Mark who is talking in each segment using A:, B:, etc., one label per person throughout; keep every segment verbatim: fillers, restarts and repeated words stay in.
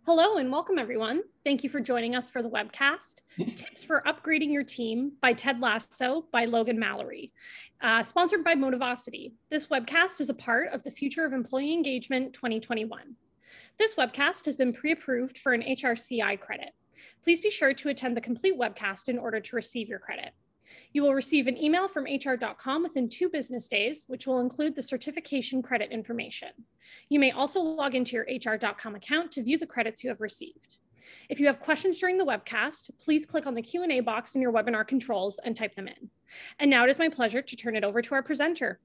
A: Hello and welcome everyone. Thank you for joining us for the webcast, Tips for Upgrading Your Team by Ted Lasso by Logan Mallory, uh, sponsored by Motivosity. This webcast is a part of the Future of Employee Engagement twenty twenty-one. This webcast has been pre-approved for an H R C I credit. Please be sure to attend the complete webcast in order to receive your credit. You will receive an email from H R dot com within two business days, which will include the certification credit information. You may also log into your H R dot com account to view the credits you have received. If you have questions during the webcast, please click on the Q and A box in your webinar controls and type them in. And now it is my pleasure to turn it over to our presenter.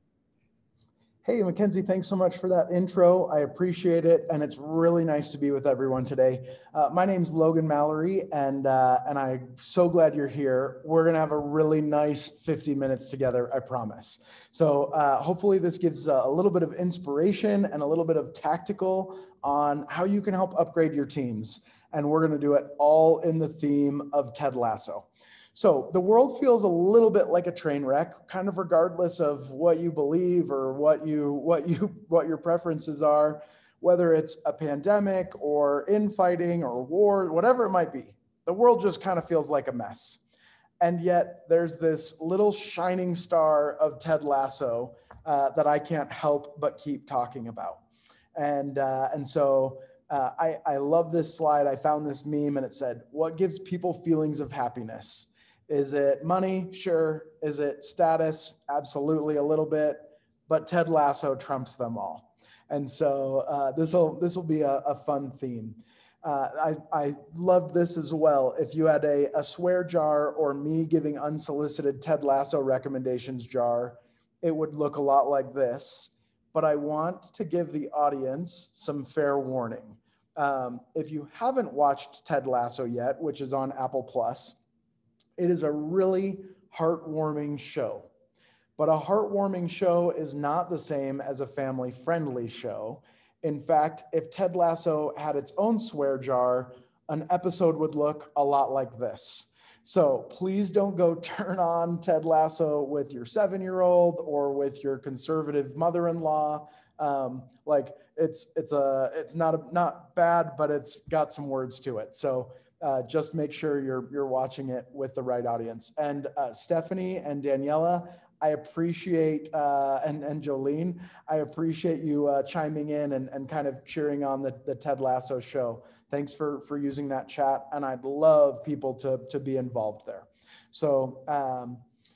B: Hey, Mackenzie, thanks so much for that intro. I appreciate it, and it's really nice to be with everyone today. Uh, my name's Logan Mallory, and uh, and I'm so glad you're here. We're gonna have a really nice fifty minutes together, I promise. So uh, hopefully this gives a little bit of inspiration and a little bit of tactical on how you can help upgrade your teams. And we're gonna do it all in the theme of Ted Lasso. So the world feels a little bit like a train wreck, kind of regardless of what you believe or what you what you what your preferences are, whether it's a pandemic or infighting or war, whatever it might be. The world just kind of feels like a mess. And yet there's this little shining star of Ted Lasso uh, that I can't help but keep talking about. And uh, and so uh, I, I love this slide. I found this meme and it said, "What gives people feelings of happiness? Is it money? Sure. Is it status? Absolutely, a little bit. But Ted Lasso trumps them all." And so uh, this will this will be a, a fun theme. Uh, I, I loved this as well. If you had a, a swear jar or me giving unsolicited Ted Lasso recommendations jar, it would look a lot like this. But I want to give the audience some fair warning. Um, if you haven't watched Ted Lasso yet, which is on Apple Plus, it is a really heartwarming show, but a heartwarming show is not the same as a family-friendly show. In fact, if Ted Lasso had its own swear jar, an episode would look a lot like this. So please don't go turn on Ted Lasso with your seven-year-old or with your conservative mother-in-law. Um, like it's it's a it's not a, not bad, but it's got some words to it. So. Uh, just make sure you're you're watching it with the right audience. And uh, Stephanie and Daniela, I appreciate, uh, and, and Jolene, I appreciate you uh, chiming in and, and kind of cheering on the, the Ted Lasso show. Thanks for, for using that chat. And I'd love people to, to be involved there. So, um,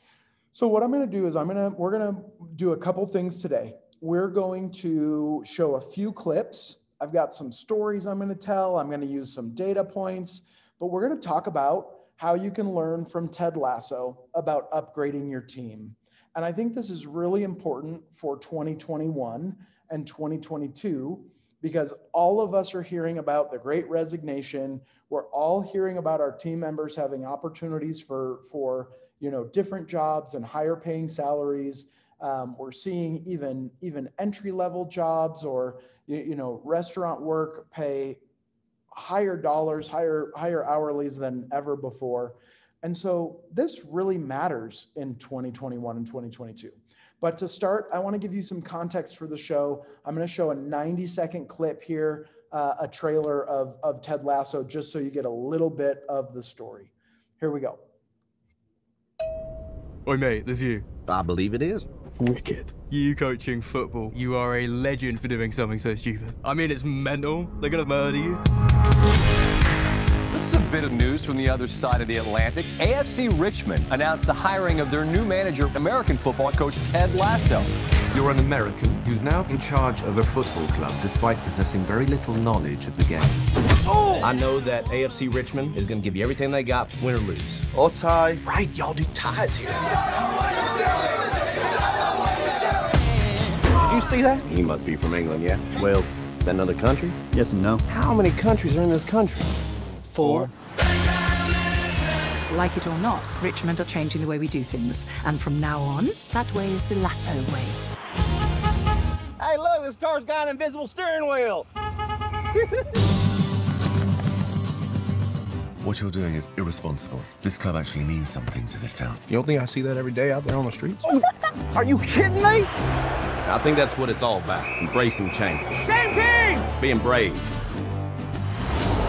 B: so what I'm gonna do is I'm gonna, we're gonna do a couple things today. We're going to show a few clips. I've got some stories I'm gonna tell. I'm gonna use some data points. But we're going to talk about how you can learn from Ted Lasso about upgrading your team. And I think this is really important for twenty twenty-one and twenty twenty-two because all of us are hearing about the Great Resignation. We're all hearing about our team members having opportunities for, for you know, different jobs and higher paying salaries. Um, we're seeing even, even entry-level jobs or you, you know, restaurant work pay higher dollars, higher, higher hourlies than ever before. And so this really matters in twenty twenty-one and twenty twenty-two. But to start, I want to give you some context for the show. I'm going to show a ninety second clip here, uh, a trailer of, of Ted Lasso, just so you get a little bit of the story. Here we go.
C: Oi mate, there's you.
D: I believe it is.
C: Wicked. You coaching football. You are a legend for doing something so stupid. I mean, it's mental. They're gonna murder you.
E: This is a bit of news from the other side of the Atlantic. A F C Richmond announced the hiring of their new manager, American football coach Ted Lasso.
F: You're an American who's now in charge of a football club despite possessing very little knowledge of the game.
D: Oh! I know that A F C Richmond is going to give you everything they got, win or lose.
F: Or tie.
D: Right, y'all do ties here. Did you see that? He must be from England, yeah? Wales. Is that another country?
G: Yes and no.
D: How many countries are in this country?
G: Four.
H: Like it or not, Richmond are changing the way we do things. And from now on, that way is the Lasso way.
D: Hey, look, this car's got an invisible steering wheel.
I: What you're doing is irresponsible. This club actually means something to this town.
F: You don't think I see that every day out there on the streets?
D: Are you kidding me? I think that's what it's all about, embracing change.
E: Same team!
D: Being brave.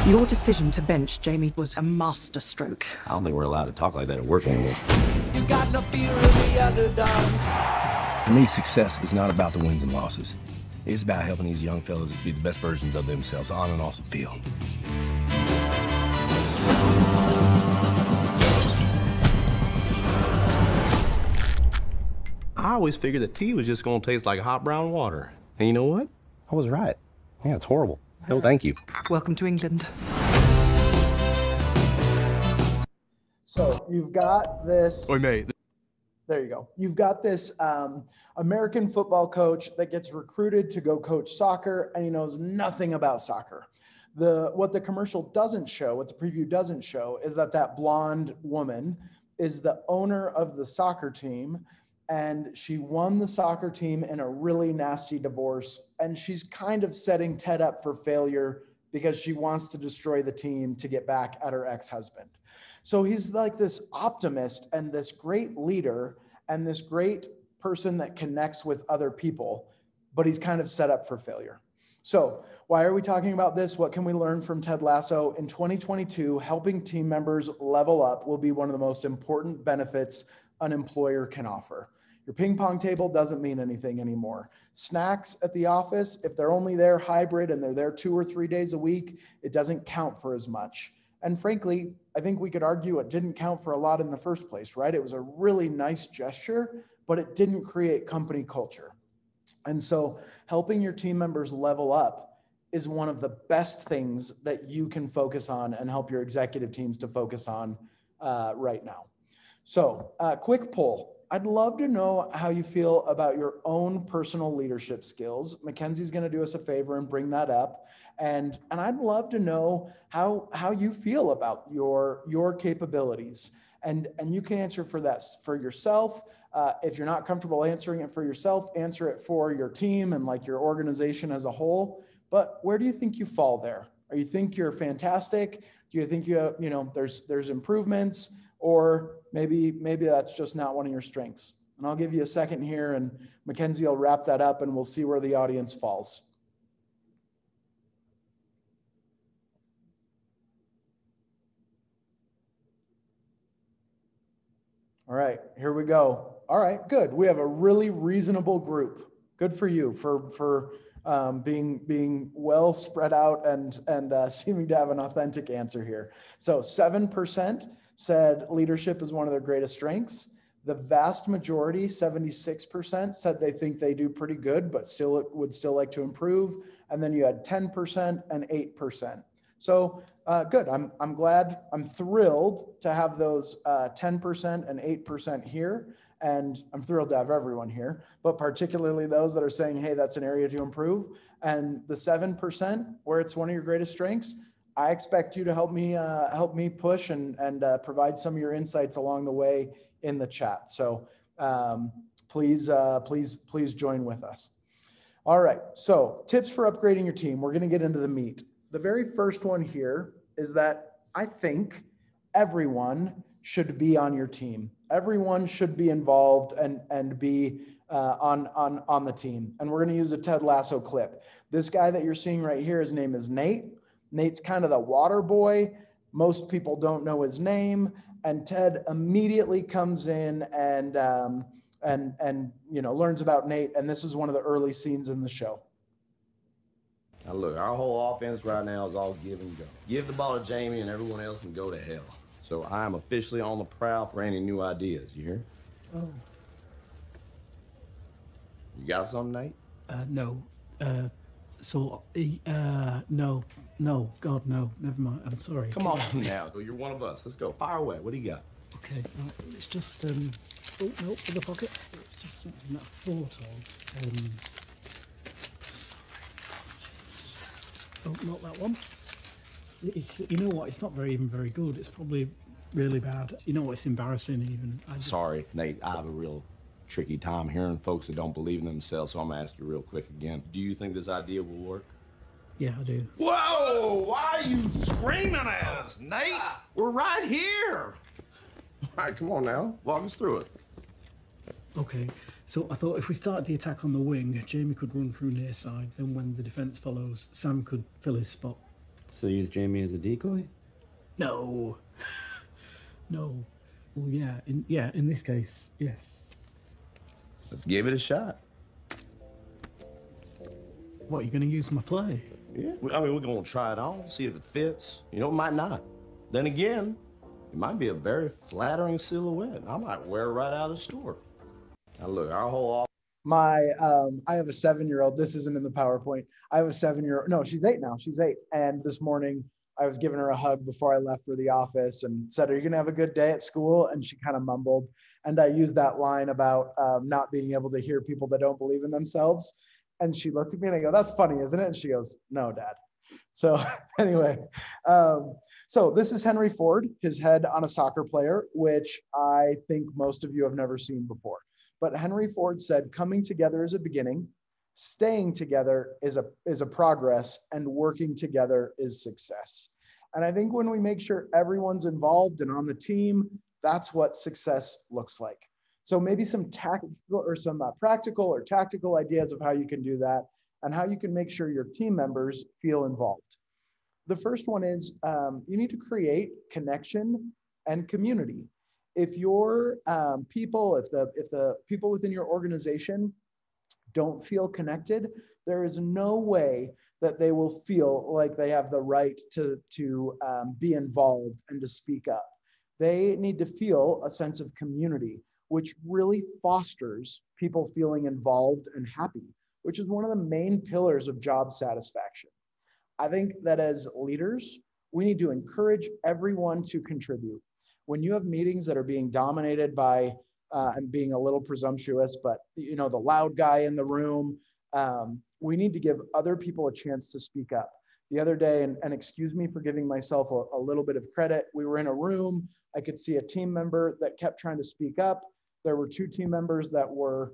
H: Your decision to bench Jamie was a masterstroke.
D: I don't think we're allowed to talk like that at work anymore.
G: You got no fear of the underdog.
D: For me, success is not about the wins and losses. It's about helping these young fellas be the best versions of themselves on and off the field. I always figured that tea was just gonna taste like hot brown water. And you know what? I was right. Yeah, it's horrible. No, thank you.
H: Welcome to England.
B: So you've got this.
C: Oi, mate.
B: There you go. You've got this um, American football coach that gets recruited to go coach soccer, and he knows nothing about soccer. The what the commercial doesn't show, what the preview doesn't show, is that that blonde woman is the owner of the soccer team, and she won the soccer team in a really nasty divorce, and she's kind of setting Ted up for failure because she wants to destroy the team to get back at her ex-husband. So he's like this optimist and this great leader and this great person that connects with other people, but he's kind of set up for failure. So why are we talking about this? What can we learn from Ted Lasso? In twenty twenty-two, helping team members level up will be one of the most important benefits an employer can offer. Your ping pong table doesn't mean anything anymore. Snacks at the office, if they're only there hybrid and they're there two or three days a week, it doesn't count for as much. And frankly, I think we could argue it didn't count for a lot in the first place, right? It was a really nice gesture, but it didn't create company culture. And so helping your team members level up is one of the best things that you can focus on and help your executive teams to focus on uh, right now. So uh, quick poll. I'd love to know how you feel about your own personal leadership skills. Mackenzie's going to do us a favor and bring that up. And, and I'd love to know how, how you feel about your, your capabilities. And, and you can answer for that for yourself. Uh, if you're not comfortable answering it for yourself, answer it for your team and like your organization as a whole. But where do you think you fall there? Or you think you're fantastic? Do you think you, you know, there's, there's improvements? Or maybe maybe that's just not one of your strengths. And I'll give you a second here, and Mackenzie will wrap that up, and we'll see where the audience falls. All right, here we go. All right, good. We have a really reasonable group. Good for you for for um, being being well spread out and and uh, seeming to have an authentic answer here. So seven percent. Said leadership is one of their greatest strengths. The vast majority, seventy-six percent, said they think they do pretty good, but still would still like to improve. And then you had ten percent and eight percent. So uh, good. I'm, I'm glad, I'm thrilled to have those uh, ten percent and eight percent here. And I'm thrilled to have everyone here, but particularly those that are saying, hey, that's an area to improve. And the seven percent, where it's one of your greatest strengths, I expect you to help me uh, help me push and, and uh, provide some of your insights along the way in the chat. So um, please, uh, please, please join with us. All right, so tips for upgrading your team. We're gonna get into the meat. The very first one here is that I think everyone should be on your team. Everyone should be involved and, and be uh, on, on, on the team. And we're gonna use a Ted Lasso clip. This guy that you're seeing right here, his name is Nate. Nate's kind of the water boy. Most people don't know his name. And Ted immediately comes in and, um, and, and you know, learns about Nate. And this is one of the early scenes in the show.
D: Now look, our whole offense right now is all give and go. Give the ball to Jamie and everyone else can go to hell. So I am officially on the prowl for any new ideas, you hear?
J: Oh.
D: You got something, Nate?
J: Uh, no. Uh, so, uh, no, no, God, no, never mind, I'm sorry.
D: Come on now, you're one of us. Let's go, fire away, what do you got?
J: Okay, right. It's just, um, oh, no, in the pocket. It's just something that I thought of. Um, sorry. Oh, not that one. It's, you know what, it's not very, even very good. It's probably really bad. You know what, it's embarrassing even. I just...
D: Sorry, Nate, I have a real tricky time hearing folks that don't believe in themselves, so I'm gonna ask you real quick again. Do you think this idea will work?
J: Yeah, I do.
D: Whoa! Why are you screaming at us, Nate? We're right here! All right, come on now. Walk us through it.
J: Okay, so I thought if we started the attack on the wing, Jamie could run through near side, then when the defence follows, Sam could fill his spot
K: So use Jamie as a decoy?
J: No. No. Well, yeah, in, yeah, in this case, yes.
D: Let's give it a shot.
J: What, you're going to use my play?
D: Yeah, I mean, we're going to try it on, see if it fits. You know, it might not. Then again, it might be a very flattering silhouette. I might wear it right out of the store. Now, look, our whole office.
B: My, um, I have a seven-year-old. This isn't in the PowerPoint. I have a seven-year-old. No, she's eight now. She's eight. And this morning, I was giving her a hug before I left for the office and said, "Are you going to have a good day at school?" And she kind of mumbled. And I used that line about um, not being able to hear people that don't believe in themselves. And she looked at me and I go, "That's funny, isn't it?" And she goes, "No, Dad." So anyway, um, so this is Henry Ford, his head on a soccer player, which I think most of you have never seen before. But Henry Ford said, "Coming together is a beginning, staying together is a, is a progress, and working together is success." And I think when we make sure everyone's involved and on the team, that's what success looks like. So maybe some tactical or some uh, practical or tactical ideas of how you can do that and how you can make sure your team members feel involved. The first one is um, you need to create connection and community. If your um, people, if the, if the people within your organization don't feel connected, there is no way that they will feel like they have the right to, to um, be involved and to speak up. They need to feel a sense of community, which really fosters people feeling involved and happy, which is one of the main pillars of job satisfaction. I think that as leaders, we need to encourage everyone to contribute. When you have meetings that are being dominated by, uh, and being a little presumptuous, but you know, the loud guy in the room, um, we need to give other people a chance to speak up. The other day, and, and excuse me for giving myself a, a little bit of credit, we were in a room, I could see a team member that kept trying to speak up. There were two team members that were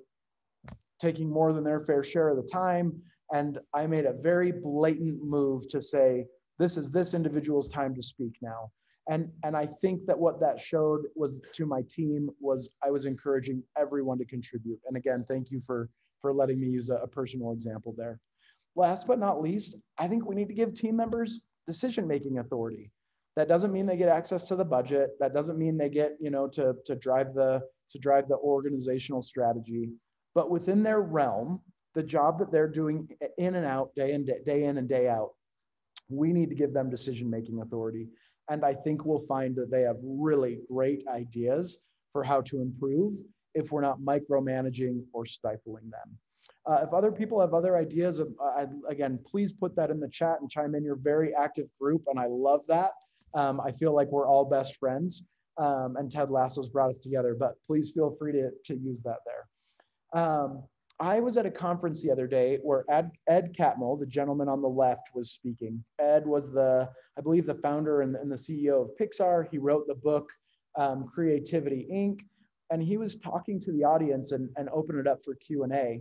B: taking more than their fair share of the time. And I made a very blatant move to say, this is this individual's time to speak now. And, and I think that what that showed was to my team was I was encouraging everyone to contribute. And again, thank you for, for letting me use a, a personal example there. Last but not least, I think we need to give team members decision-making authority. That doesn't mean they get access to the budget. That doesn't mean they get, you know, to, to drive the, to drive the organizational strategy. But within their realm, the job that they're doing in and out, day in, day, day in and day out, we need to give them decision-making authority. And I think we'll find that they have really great ideas for how to improve if we're not micromanaging or stifling them. Uh, if other people have other ideas, of, uh, again, please put that in the chat and chime in. You're a very active group, and I love that. Um, I feel like we're all best friends, um, and Ted Lasso's brought us together, but please feel free to, to use that there. Um, I was at a conference the other day where Ed, Ed Catmull, the gentleman on the left, was speaking. Ed was the, I believe, the founder and, and the C E O of Pixar. He wrote the book, um, Creativity, Incorporated, and he was talking to the audience and, and opened it up for Q and A.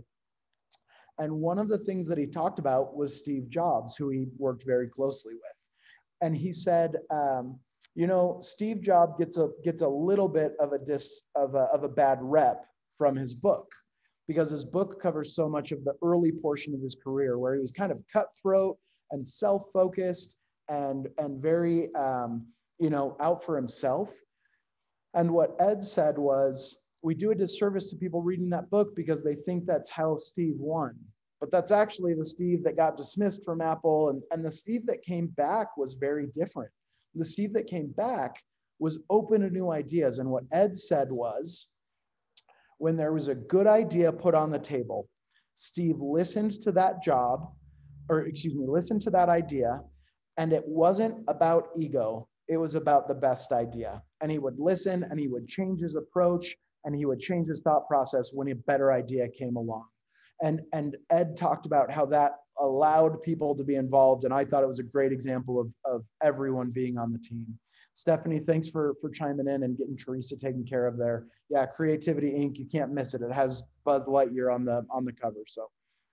B: And one of the things that he talked about was Steve Jobs, who he worked very closely with. And he said, um, you know, Steve Jobs gets a gets a little bit of a dis of a, of a bad rep from his book, because his book covers so much of the early portion of his career where he was kind of cutthroat and self-focused and and very um, you know, out for himself. And what Ed said was, we do a disservice to people reading that book because they think that's how Steve won. But that's actually the Steve that got dismissed from Apple. And, and the Steve that came back was very different. The Steve that came back was open to new ideas. And what Ed said was, when there was a good idea put on the table, Steve listened to that job, or excuse me, listened to that idea. And it wasn't about ego. It was about the best idea. And he would listen and he would change his approach and he would change his thought process when a better idea came along. And, and Ed talked about how that allowed people to be involved. And I thought it was a great example of, of everyone being on the team. Stephanie, thanks for, for chiming in and getting Teresa taken care of there. Yeah, Creativity, Incorporated, you can't miss it. It has Buzz Lightyear on the, on the cover. So,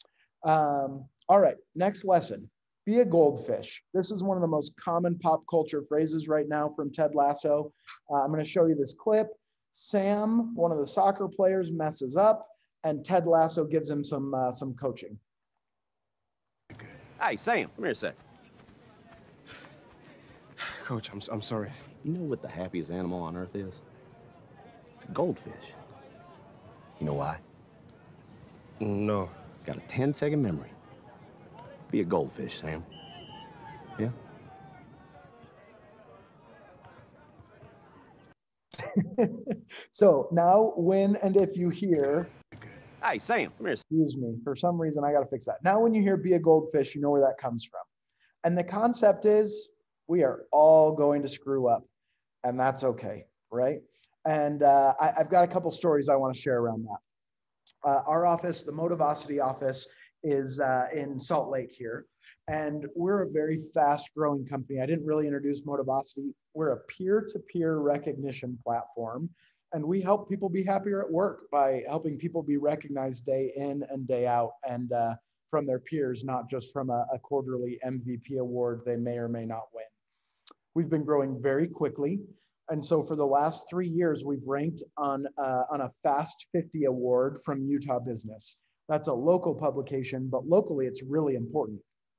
B: um, all right, next lesson. Be a goldfish. This is one of the most common pop culture phrases right now from Ted Lasso. Uh, I'm going to show you this clip. Sam, one of the soccer players, messes up, and Ted Lasso gives him some uh, some coaching.
D: Hey, Sam, come here a sec.
K: Coach, I'm, I'm sorry.
D: You know what the happiest animal on earth is? It's a goldfish. You know why?
K: No.
D: Got a ten second memory. Be a goldfish, Sam. Yeah?
B: So now, when and if you hear,
D: hey, Sam, come here.
B: Excuse me, for some reason I got to fix that. Now, when you hear be a goldfish, you know where that comes from. And the concept is we are all going to screw up, and that's okay, right? And uh, I, I've got a couple stories I want to share around that. Uh, our office, the Motivosity office, is uh, in Salt Lake here. And we're a very fast growing company. I didn't really introduce Motivosity. We're a peer-to-peer recognition platform. And we help people be happier at work by helping people be recognized day in and day out, and uh, from their peers, not just from a, a quarterly M V P award they may or may not win. We've been growing very quickly. And so for the last three years, we've ranked on, uh, on a Fast fifty award from Utah Business. That's a local publication, but locally it's really important.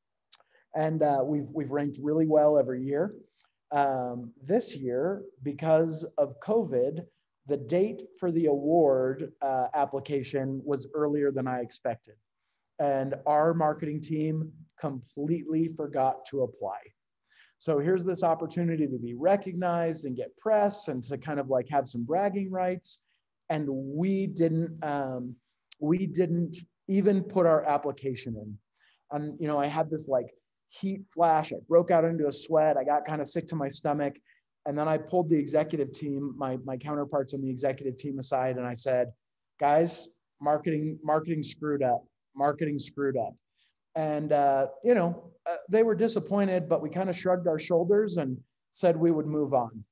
B: And uh, we've, we've ranked really well every year. Um, this year, because of COVID, the date for the award uh, application was earlier than I expected. And our marketing team completely forgot to apply. So here's this opportunity to be recognized and get press and to kind of like have some bragging rights. And we didn't, um, we didn't even put our application in. And, you know, I had this like heat flash. I broke out into a sweat. I got kind of sick to my stomach. And then I pulled the executive team, my, my counterparts on the executive team aside, and I said, guys, marketing, marketing screwed up, marketing screwed up. And, uh, you know, uh, they were disappointed, but we kind of shrugged our shoulders and said we would move on.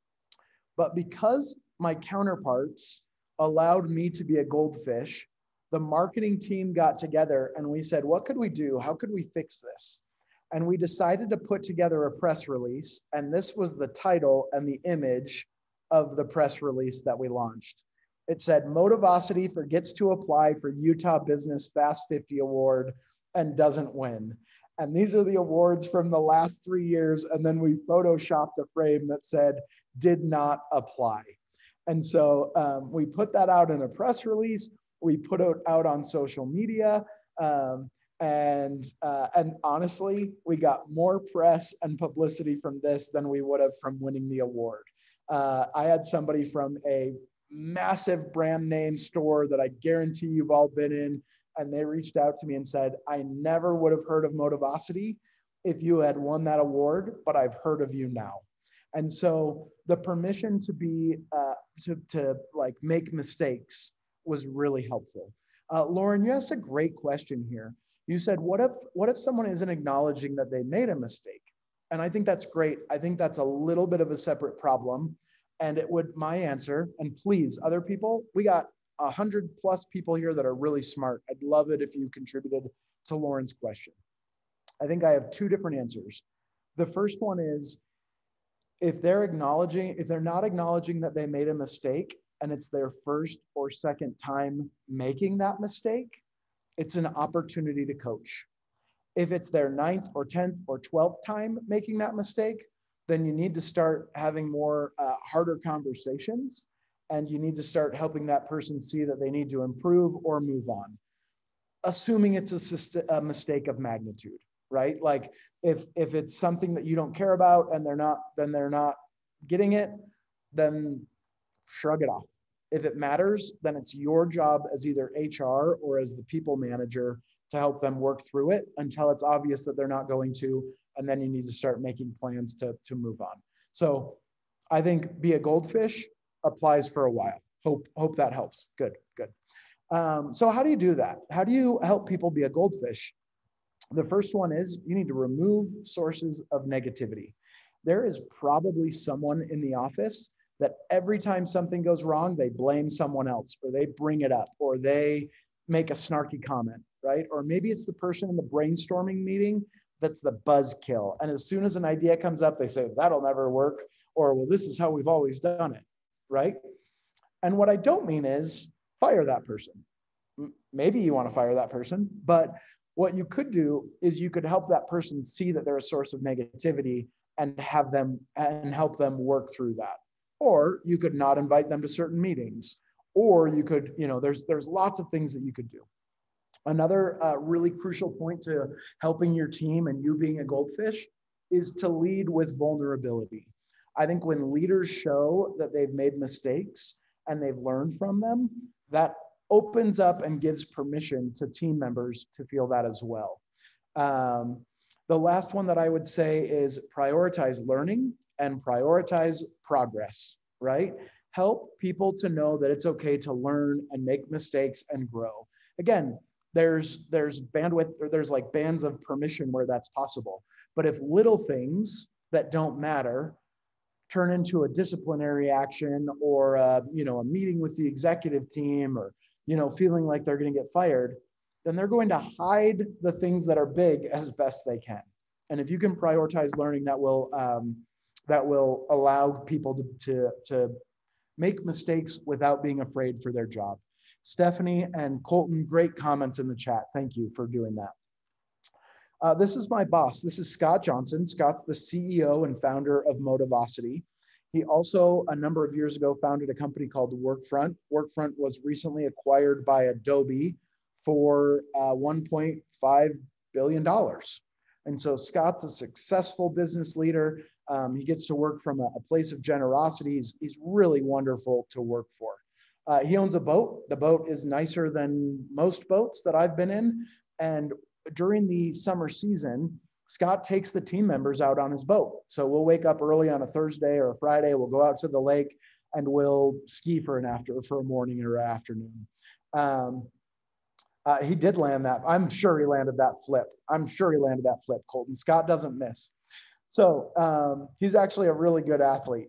B: But because my counterparts allowed me to be a goldfish, the marketing team got together and we said, what could we do? How could we fix this? And we decided to put together a press release. And this was the title and the image of the press release that we launched. It said, Motivosity forgets to apply for Utah Business Fast fifty Award and doesn't win. And these are the awards from the last three years. And then we photoshopped a frame that said, did not apply. And so um, we put that out in a press release. We put it out on social media. Um, and, uh, and honestly, we got more press and publicity from this than we would have from winning the award. Uh, I had somebody from a massive brand name store that I guarantee you've all been in, and they reached out to me and said, I never would have heard of Motivosity if you had won that award, but I've heard of you now. And so the permission to be, uh, to, to like make mistakes was really helpful. Uh, Lauren, you asked a great question here. You said, what if, what if someone isn't acknowledging that they made a mistake? And I think that's great. I think that's a little bit of a separate problem. And it would, my answer, and please, other people, we got a hundred plus people here that are really smart. I'd love it if you contributed to Lauren's question. I think I have two different answers. The first one is, if they're acknowledging, if they're not acknowledging that they made a mistake and it's their first or second time making that mistake, it's an opportunity to coach. If it's their ninth or tenth or twelfth time making that mistake, then you need to start having more uh, harder conversations, and you need to start helping that person see that they need to improve or move on, assuming it's a, a mistake of magnitude, right? Like if, if it's something that you don't care about and they're not, then they're not getting it, then shrug it off. If it matters, then it's your job as either H R or as the people manager to help them work through it until it's obvious that they're not going to, and then you need to start making plans to, to move on. So I think be a goldfish applies for a while. Hope, hope that helps. Good, good. Um, so how do you do that? How do you help people be a goldfish? The first one is you need to remove sources of negativity. There is probably someone in the office that every time something goes wrong, they blame someone else, or they bring it up, or they make a snarky comment, right? Or maybe it's the person in the brainstorming meeting that's the buzzkill. And as soon as an idea comes up, they say, that'll never work, or, well, this is how we've always done it, right? And what I don't mean is fire that person. Maybe you want to fire that person, but what you could do is you could help that person see that they're a source of negativity and have them and help them work through that. Or you could not invite them to certain meetings, or you could, you know, there's there's lots of things that you could do. Another uh, really crucial point to helping your team and you being a goldfish is to lead with vulnerability. I think when leaders show that they've made mistakes and they've learned from them, that opens up and gives permission to team members to feel that as well. Um, the last one that I would say is prioritize learning and prioritize progress, right? Help people to know that it's okay to learn and make mistakes and grow. Again, there's there's bandwidth, or there's like bands of permission where that's possible. But if little things that don't matter turn into a disciplinary action, or a, you know, a meeting with the executive team, or, you know, feeling like they're going to get fired, then they're going to hide the things that are big as best they can. And if you can prioritize learning, that will um, that will allow people to, to, to make mistakes without being afraid for their job. Stephanie and Colton, great comments in the chat. Thank you for doing that. Uh, this is my boss. This is Scott Johnson. Scott's the C E O and founder of Motivosity. He also, a number of years ago, founded a company called Workfront. Workfront was recently acquired by Adobe for uh, one point five billion dollars. And so Scott's a successful business leader. Um, he gets to work from a, a place of generosity. He's, he's really wonderful to work for. Uh, he owns a boat. The boat is nicer than most boats that I've been in. And during the summer season, Scott takes the team members out on his boat. So we'll wake up early on a Thursday or a Friday. We'll go out to the lake and we'll ski for an after for a morning or afternoon. Um, uh, he did land that. I'm sure he landed that flip. I'm sure he landed that flip, Colton. Scott doesn't miss. So um, he's actually a really good athlete.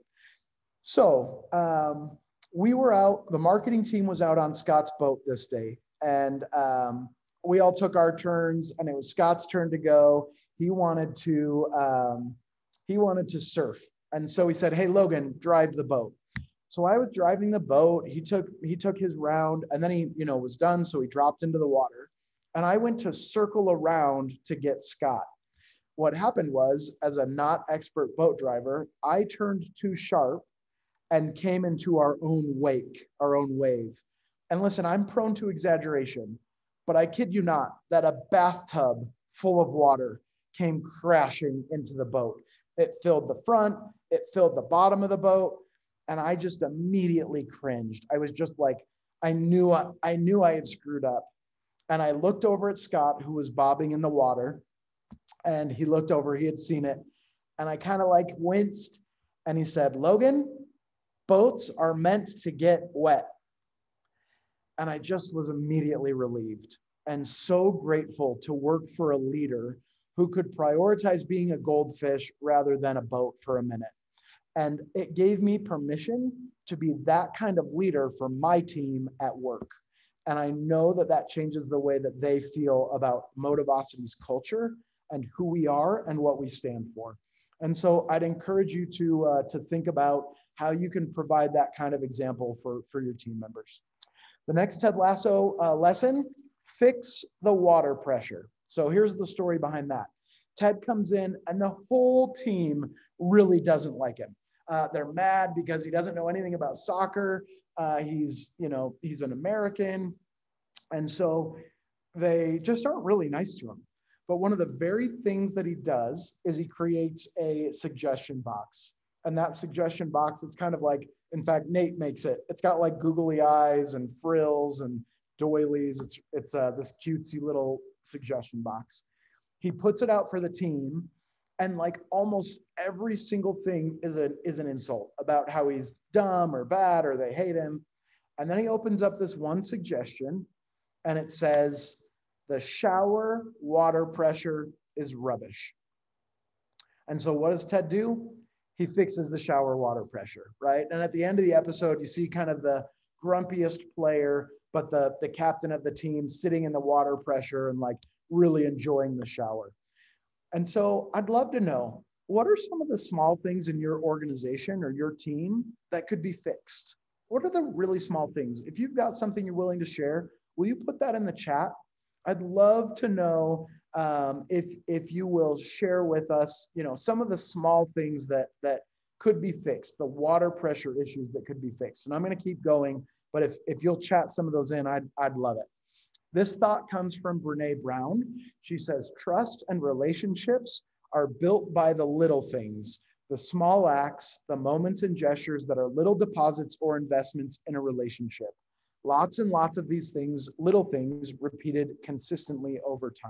B: So um, we were out, the marketing team was out on Scott's boat this day, and um, we all took our turns, and it was Scott's turn to go. He wanted to, um, he wanted to surf. And so he said, hey, Logan, drive the boat. So I was driving the boat. He took, he took his round, and then he, you know, was done. So he dropped into the water, and I went to circle around to get Scott. What happened was, as a not expert boat driver, I turned too sharp and came into our own wake, our own wave. And listen, I'm prone to exaggeration, but I kid you not, that a bathtub full of water came crashing into the boat. It filled the front, it filled the bottom of the boat, and I just immediately cringed. I was just like, I knew I, I knew I had screwed up. And I looked over at Scott, who was bobbing in the water, and he looked over, he had seen it, and I kind of like winced, and he said, Logan, boats are meant to get wet. And I just was immediately relieved and so grateful to work for a leader who could prioritize being a goldfish rather than a boat for a minute. And it gave me permission to be that kind of leader for my team at work. And I know that that changes the way that they feel about Motivosity's culture and who we are and what we stand for. And so I'd encourage you to, uh, to think about how you can provide that kind of example for, for your team members. The next Ted Lasso uh, lesson, fix the water pressure. So here's the story behind that. Ted comes in and the whole team really doesn't like him. Uh, they're mad because he doesn't know anything about soccer. Uh, he's, you know, he's an American. And so they just aren't really nice to him. But one of the very things that he does is he creates a suggestion box. And that suggestion box, it's kind of like, in fact, Nate makes it. It's got like googly eyes and frills and doilies. It's, it's uh, this cutesy little suggestion box. He puts it out for the team, and like almost every single thing is, a, is an insult about how he's dumb or bad or they hate him. And then he opens up this one suggestion, and it says, the shower water pressure is rubbish. And so what does Ted do? He fixes the shower water pressure, right? And at the end of the episode, you see kind of the grumpiest player, but the, the captain of the team sitting in the water pressure and like really enjoying the shower. And so I'd love to know, what are some of the small things in your organization or your team that could be fixed? What are the really small things? If you've got something you're willing to share, will you put that in the chat? I'd love to know um, if if you will share with us, you know, some of the small things that that could be fixed, the water pressure issues that could be fixed. And I'm going to keep going, but if if you'll chat some of those in, I'd I'd love it. This thought comes from Brene Brown. She says, trust and relationships are built by the little things, the small acts, the moments and gestures that are little deposits or investments in a relationship. Lots and lots of these things, little things, repeated consistently over time.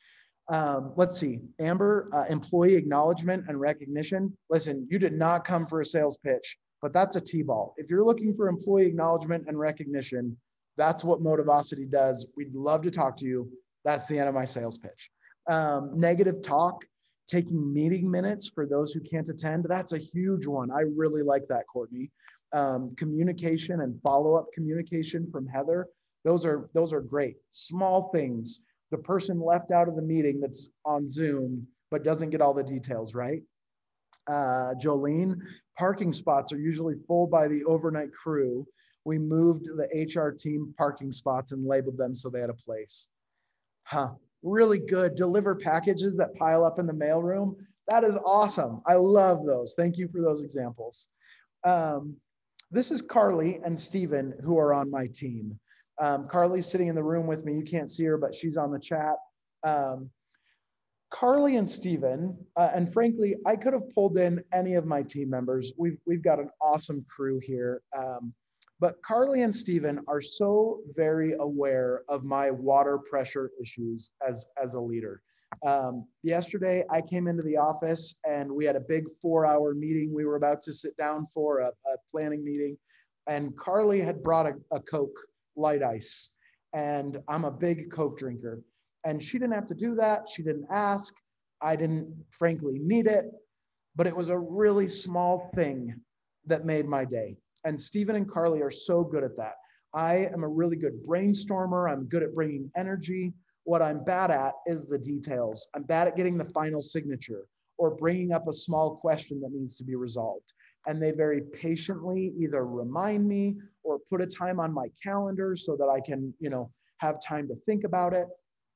B: Um, let's see, Amber, uh, employee acknowledgement and recognition. Listen, you did not come for a sales pitch, but that's a T-ball. If you're looking for employee acknowledgement and recognition, that's what Motivosity does. We'd love to talk to you. That's the end of my sales pitch. Um, negative talk, taking meeting minutes for those who can't attend. That's a huge one. I really like that, Courtney. Um, communication and follow-up communication from Heather. Those are, those are great. Small things. The person left out of the meeting that's on Zoom, but doesn't get all the details, right? Uh, Jolene, parking spots are usually full by the overnight crew. We moved the H R team parking spots and labeled them so they had a place. Huh, really good. Deliver packages that pile up in the mailroom. That is awesome. I love those. Thank you for those examples. Um, this is Carly and Steven who are on my team. Um, Carly's sitting in the room with me. You can't see her, but she's on the chat. Um, Carly and Steven, uh, and frankly, I could have pulled in any of my team members. We've, we've got an awesome crew here. Um, but Carly and Steven are so very aware of my water pressure issues as, as a leader. Um, yesterday, I came into the office and we had a big four hour meeting. We were about to sit down for a, a planning meeting, and Carly had brought a, a Coke light ice, and I'm a big Coke drinker, and she didn't have to do that. She didn't ask. I didn't frankly need it, but it was a really small thing that made my day. And Steven and Carly are so good at that. I am a really good brainstormer. I'm good at bringing energy. What I'm bad at is the details. I'm bad at getting the final signature or bringing up a small question that needs to be resolved. And they very patiently either remind me or put a time on my calendar so that I can, you know, have time to think about it.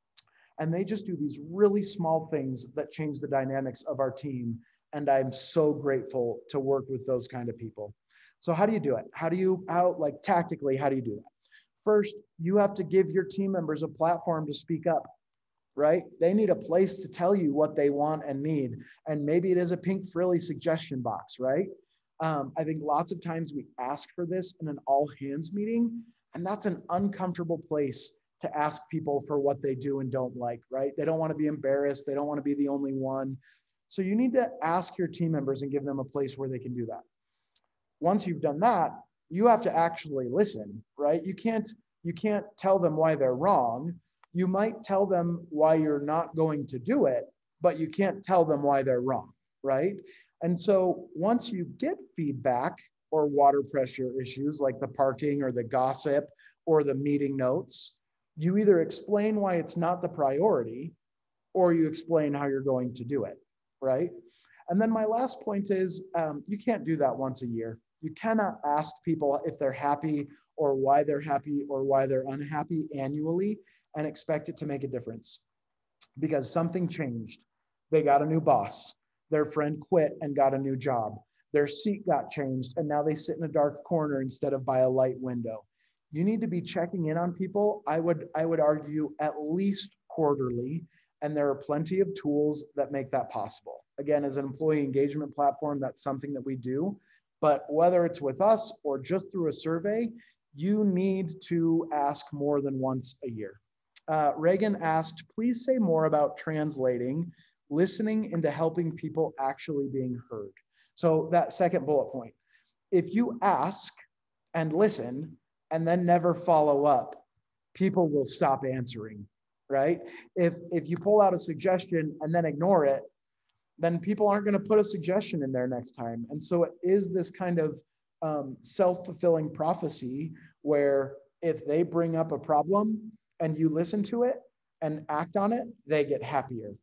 B: And they just do these really small things that change the dynamics of our team. And I'm so grateful to work with those kind of people. So how do you do it? How do you, how, like tactically, how do you do that? First, you have to give your team members a platform to speak up, right? They need a place to tell you what they want and need. And maybe it is a pink frilly suggestion box, right? Um, I think lots of times we ask for this in an all hands meeting, and that's an uncomfortable place to ask people for what they do and don't like, right? They don't want to be embarrassed. They don't want to be the only one. So you need to ask your team members and give them a place where they can do that. Once you've done that, you have to actually listen, right? You can't, you can't tell them why they're wrong. You might tell them why you're not going to do it, but you can't tell them why they're wrong, right? And so once you get feedback or water pressure issues like the parking or the gossip or the meeting notes, you either explain why it's not the priority or you explain how you're going to do it, right? And then my last point is um, you can't do that once a year. You cannot ask people if they're happy or why they're happy or why they're unhappy annually and expect it to make a difference, because something changed. They got a new boss. Their friend quit and got a new job. Their seat got changed and now they sit in a dark corner instead of by a light window. You need to be checking in on people. I would, I would argue at least quarterly, and there are plenty of tools that make that possible. Again, as an employee engagement platform, that's something that we do. But whether it's with us or just through a survey, you need to ask more than once a year. Uh, Reagan asked, please say more about translating, listening into helping people actually being heard. So that second bullet point, if you ask and listen and then never follow up, people will stop answering, right? If, if you pull out a suggestion and then ignore it, then people aren't going to put a suggestion in there next time. And so it is this kind of um, self-fulfilling prophecy where if they bring up a problem and you listen to it and act on it, they get happier.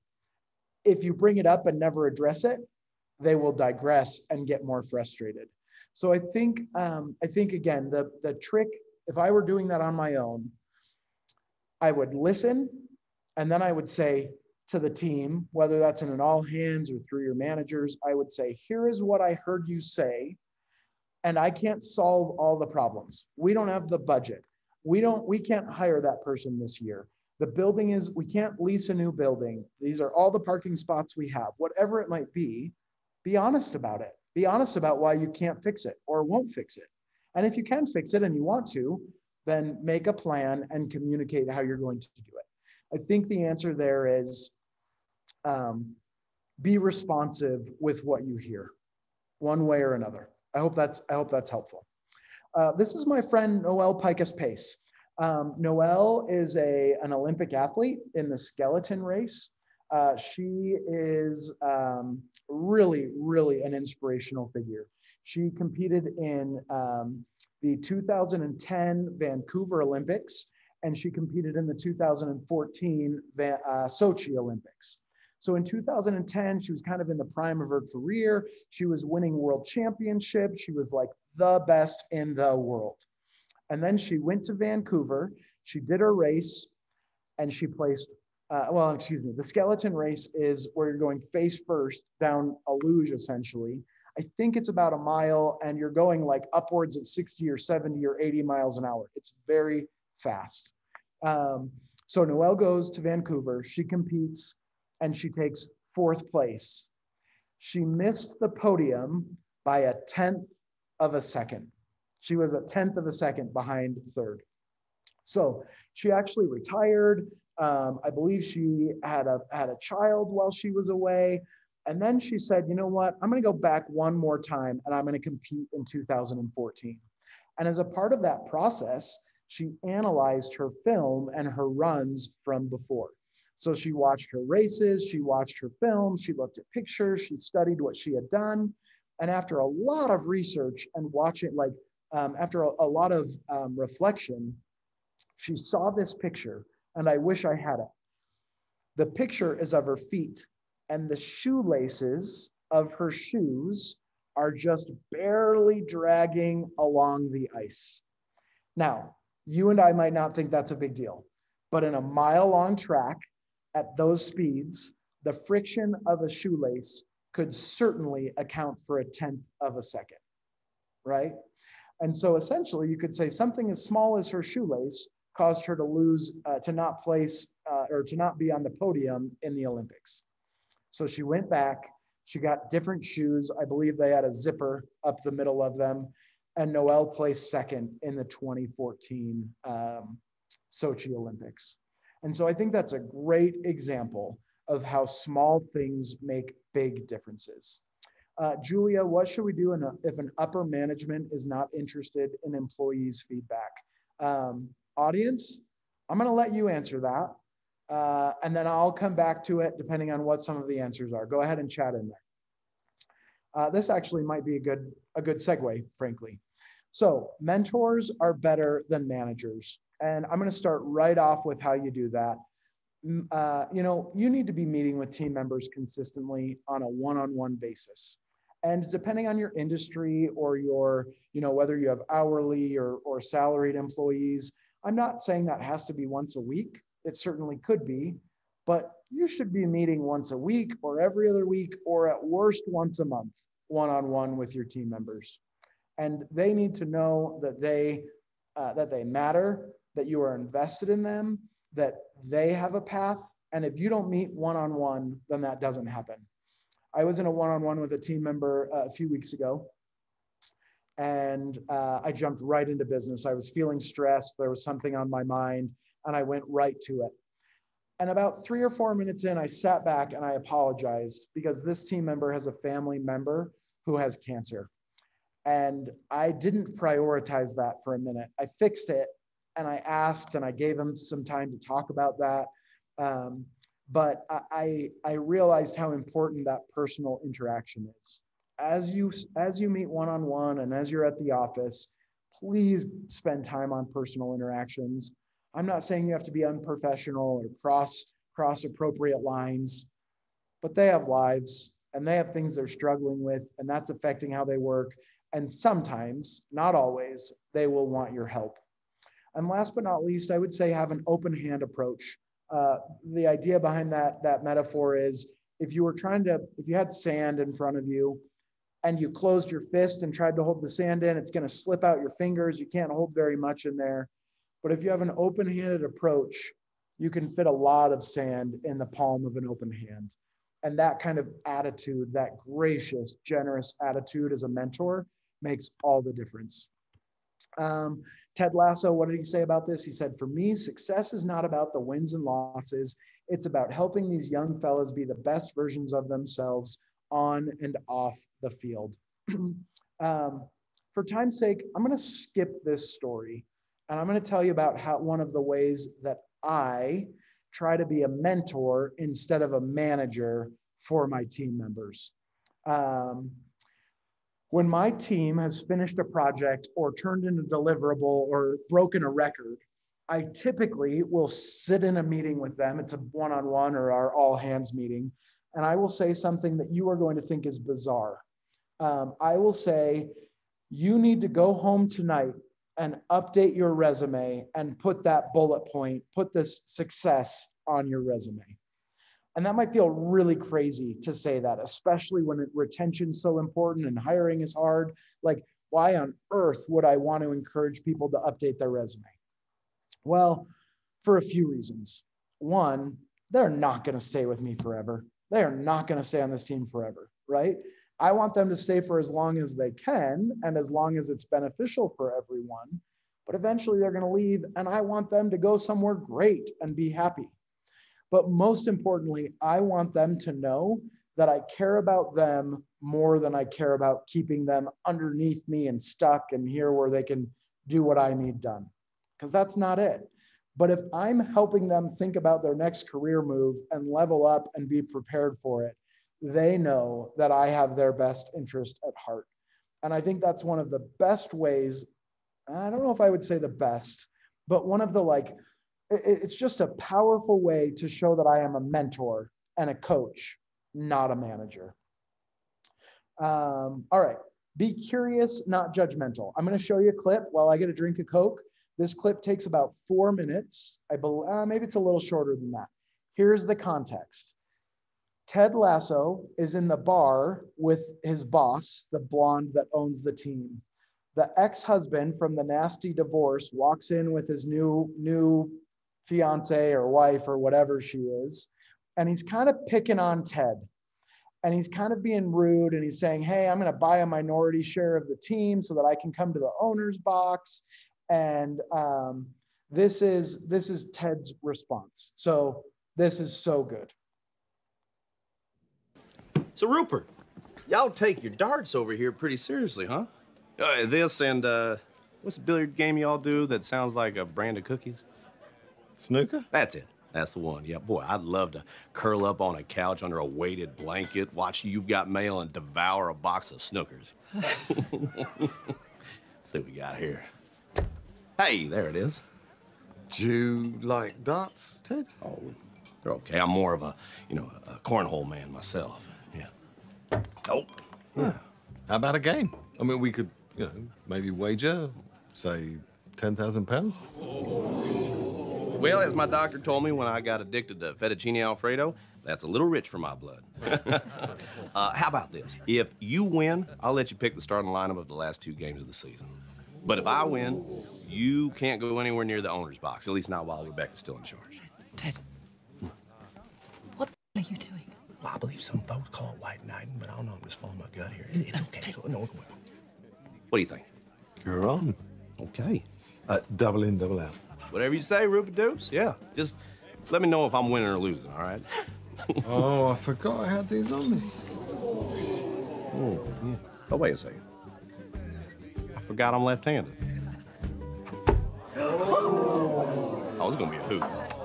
B: If you bring it up and never address it, they will digress and get more frustrated. So I think, um, I think again, the, the trick, if I were doing that on my own, I would listen and then I would say, to the team, whether that's in an all hands or through your managers, I would say, here is what I heard you say, and I can't solve all the problems. We don't have the budget. We don't, we can't hire that person this year. The building is, we can't lease a new building. These are all the parking spots we have. Whatever it might be, be honest about it. Be honest about why you can't fix it or won't fix it. And if you can fix it and you want to, then make a plan and communicate how you're going to do it. I think the answer there is um, be responsive with what you hear, one way or another. I hope that's, I hope that's helpful. Uh, this is my friend Noelle Picus Pace. Um, Noelle is a, an Olympic athlete in the skeleton race. Uh, she is um, really, really an inspirational figure. She competed in um, the two thousand ten Vancouver Olympics, and she competed in the two thousand fourteen uh, Sochi Olympics. So in two thousand ten, she was kind of in the prime of her career. She was winning world championships. She was like the best in the world. And then she went to Vancouver. She did her race, and she placed, uh, well, excuse me, the skeleton race is where you're going face first down a luge, essentially. I think it's about a mile, and you're going like upwards of sixty or seventy or eighty miles an hour. It's very fast. Um, so Noelle goes to Vancouver. She competes, and she takes fourth place. She missed the podium by a tenth of a second. She was a tenth of a second behind third. So she actually retired. Um, I believe she had a, had a child while she was away. And then she said, you know what, I'm gonna go back one more time and I'm gonna compete in two thousand fourteen. And as a part of that process, she analyzed her film and her runs from before. So she watched her races, she watched her film, she looked at pictures, she studied what she had done. And after a lot of research and watching, like um, after a, a lot of um, reflection, she saw this picture, and I wish I had it. The picture is of her feet, and the shoelaces of her shoes are just barely dragging along the ice. Now, you and I might not think that's a big deal, but in a mile-long track at those speeds, the friction of a shoelace could certainly account for a tenth of a second, right? And so essentially you could say something as small as her shoelace caused her to lose, uh, to not place, uh, or to not be on the podium in the Olympics. So she went back, she got different shoes. I believe they had a zipper up the middle of them, and Noelle placed second in the twenty fourteen um, Sochi Olympics. And so I think that's a great example of how small things make big differences. Uh, Julia, what should we do in a, if an upper management is not interested in employees' feedback? Um, audience, I'm gonna let you answer that. Uh, and then I'll come back to it depending on what some of the answers are. Go ahead and chat in there. Uh, this actually might be a good, a good segue, frankly. So mentors are better than managers. And I'm gonna start right off with how you do that. Uh, you know, you need to be meeting with team members consistently on a one-on-one basis. And depending on your industry or your, you know, whether you have hourly or, or salaried employees, I'm not saying that has to be once a week. It certainly could be, but you should be meeting once a week or every other week, or at worst once a month, one-on-one with your team members. And they need to know that they, uh, that they matter, that you are invested in them, that they have a path. And if you don't meet one-on-one, then that doesn't happen. I was in a one-on-one with a team member uh, a few weeks ago, and uh, I jumped right into business. I was feeling stressed. There was something on my mind, and I went right to it. And about three or four minutes in, I sat back and I apologized because this team member has a family member who has cancer. And I didn't prioritize that for a minute. I fixed it, and I asked, and I gave him some time to talk about that. Um, but I, I realized how important that personal interaction is. As you, as you meet one-on-one and as you're at the office, please spend time on personal interactions. I'm not saying you have to be unprofessional or cross, cross appropriate lines, but they have lives and they have things they're struggling with, and that's affecting how they work. And sometimes, not always, they will want your help. And last but not least, I would say have an open hand approach Uh, the idea behind that, that metaphor is if you were trying to, if you had sand in front of you and you closed your fist and tried to hold the sand in, it's going to slip out your fingers. You can't hold very much in there. But if you have an open-handed approach, you can fit a lot of sand in the palm of an open hand. And that kind of attitude, that gracious, generous attitude as a mentor makes all the difference. Um, Ted Lasso, what did he say about this? He said, for me, success is not about the wins and losses. It's about helping these young fellas be the best versions of themselves on and off the field. um, for time's sake, I'm going to skip this story. And I'm going to tell you about how one of the ways that I try to be a mentor instead of a manager for my team members. Um, when my team has finished a project or turned in a deliverable or broken a record, I typically will sit in a meeting with them. It's a one-on-one or our all hands meeting. And I will say something that you are going to think is bizarre. Um, I will say, you need to go home tonight and update your resume and put that bullet point, put this success on your resume. And that might feel really crazy to say that, especially when retention is so important and hiring is hard. Like, why on earth would I want to encourage people to update their resume? Well, for a few reasons. One, they're not going to stay with me forever. They are not going to stay on this team forever, right? I want them to stay for as long as they can and as long as it's beneficial for everyone. But eventually they're going to leave, and I want them to go somewhere great and be happy. But most importantly, I want them to know that I care about them more than I care about keeping them underneath me and stuck and here where they can do what I need done, because that's not it. But if I'm helping them think about their next career move and level up and be prepared for it, they know that I have their best interest at heart. And I think that's one of the best ways, I don't know if I would say the best, but one of the like, it's just a powerful way to show that I am a mentor and a coach, not a manager. Um, all right, be curious, not judgmental. I'm gonna show you a clip while I get a drink of Coke. This clip takes about four minutes. I believe, uh, maybe it's a little shorter than that. Here's the context. Ted Lasso is in the bar with his boss, the blonde that owns the team. The ex-husband from the nasty divorce walks in with his new, new fiance or wife or whatever she is, and he's kind of picking on Ted. And he's kind of being rude, and he's saying, hey, I'm going to buy a minority share of the team so that I can come to the owner's box. And um, this is, this is Ted's response. So this is so good.
D: So Rupert, y'all take your darts over here pretty seriously, huh? Uh, this and uh, what's the billiard game y'all do that sounds like a brand of cookies?
K: Snooker?
D: That's it. That's the one. Yeah, boy, I'd love to curl up on a couch under a weighted blanket, watch You've Got Mail, and devour a box of Snookers. Let's see what we got here. Hey, there it is.
K: Do you like darts, Ted?
D: Oh, they're okay. I'm more of a, you know, a cornhole man myself. Yeah. Oh.
K: Yeah. How about a game? I mean, we could, you know, maybe wager, say, ten thousand pounds?
D: Well, as my doctor told me when I got addicted to fettuccine Alfredo, that's a little rich for my blood. uh, how about this? If you win, I'll let you pick the starting lineup of the last two games of the season. But if I win, you can't go anywhere near the owner's box, at least not while Rebecca's still in charge.
H: Ted, what are you doing?
D: Well, I believe some folks call it white knighting, but I don't know. I'm just following my gut here. It, it's okay. So, no, what do you think?
K: You're on.
D: Okay.
K: Uh, double in, double out.
D: Whatever you say, Rupert Dukes. Yeah, just let me know if I'm winning or losing, all right?
K: Oh, I forgot I had these on me.
D: Oh, yeah. Oh, wait a second. I forgot I'm left-handed. Oh, it's gonna be a hoot.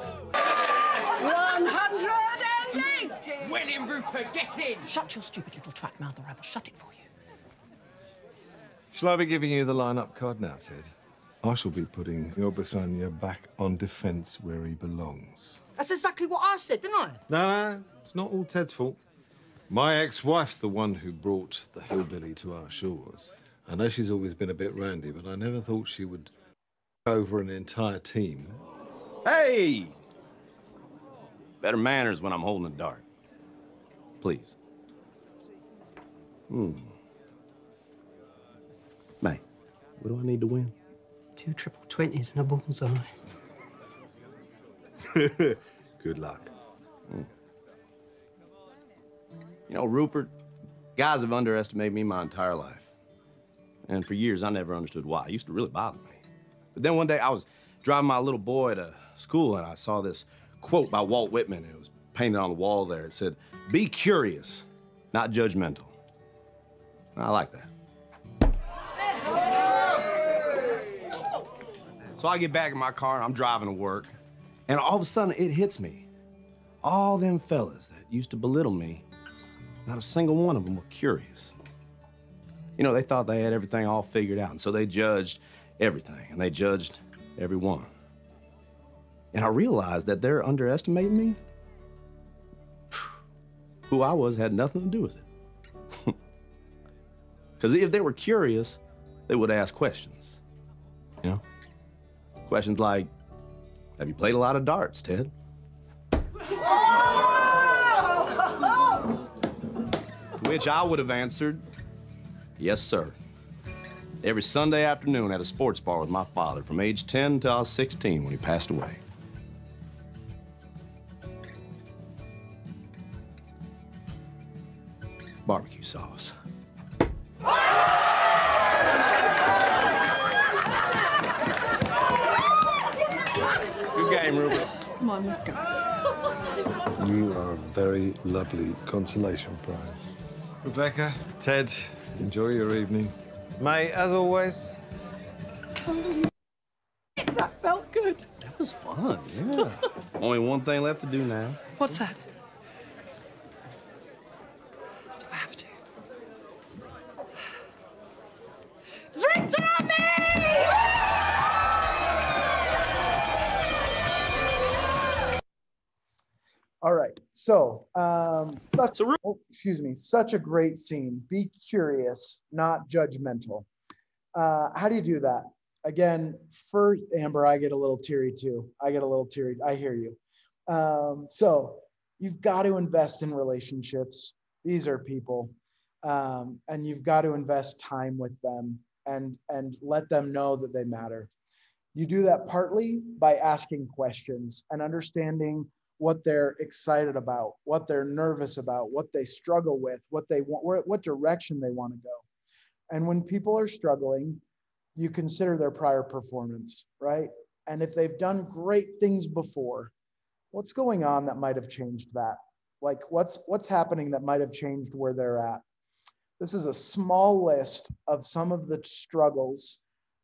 L: one hundred eighty!
H: William Rupert, get in! Shut your stupid little twat mouth or I will shut it for you.
K: Shall I be giving you the lineup card now, Ted? I shall be putting your Basanya back on defence where he belongs.
L: That's exactly what I said, didn't I?
K: No, no, it's not all Ted's fault. My ex-wife's the one who brought the hillbilly to our shores. I know she's always been a bit randy, but I never thought she would over an entire team.
D: Hey! Better manners when I'm holding a dart. Please. Hmm. May, what do I need to win?
M: Two triple twenties and a bullseye.
K: Good luck.
D: Mm. You know, Rupert, guys have underestimated me my entire life. And for years, I never understood why. It used to really bother me. But then one day, I was driving my little boy to school, and I saw this quote by Walt Whitman. It was painted on the wall there. It said, "Be curious, not judgmental." I like that. So I get back in my car, and I'm driving to work, and all of a sudden, it hits me. All them fellas that used to belittle me, not a single one of them were curious. You know, they thought they had everything all figured out, and so they judged everything, and they judged everyone. And I realized that they're underestimating me. Who I was had nothing to do with it. Because if they were curious, they would ask questions, you know? Questions like, have you played a lot of darts, Ted? To which I would have answered, yes, sir. Every Sunday afternoon at a sports bar with my father from age ten until I was sixteen when he passed away. Barbecue sauce. Good game, Rupert.
H: Come on, let's go.
K: You are a very lovely consolation prize. Rebecca, Ted, enjoy your evening. May, as always.
H: That felt good.
D: That was fun, yeah. Only one thing left to do now.
H: What's that? Do I have to? Drinks are on me!
B: All right, so um, such, oh, excuse me, such a great scene. Be curious, not judgmental. Uh, how do you do that? Again, first, Amber, I get a little teary too. I get a little teary. I hear you. Um, so you've got to invest in relationships. These are people, um, and you've got to invest time with them and and let them know that they matter. You do that partly by asking questions and understanding what they're excited about, what they're nervous about, what they struggle with, what they want, what direction they want to go. And when people are struggling, you consider their prior performance, right? And if they've done great things before, what's going on that might have changed that? Like what's what's happening that might have changed where they're at? This is a small list of some of the struggles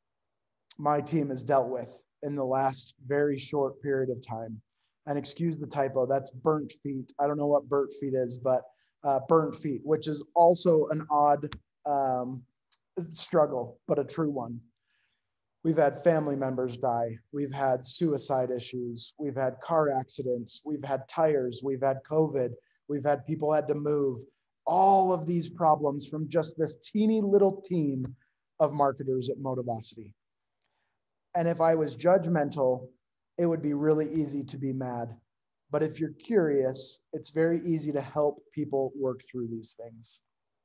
B: my team has dealt with in the last very short period of time. And excuse the typo, that's burnt feet. I don't know what burnt feet is, but uh, burnt feet, which is also an odd um, struggle, but a true one. We've had family members die. We've had suicide issues. We've had car accidents. We've had tires. We've had COVID. We've had people had to move. All of these problems from just this teeny little team of marketers at Motivosity. And if I was judgmental, it would be really easy to be mad. But if you're curious, it's very easy to help people work through these things.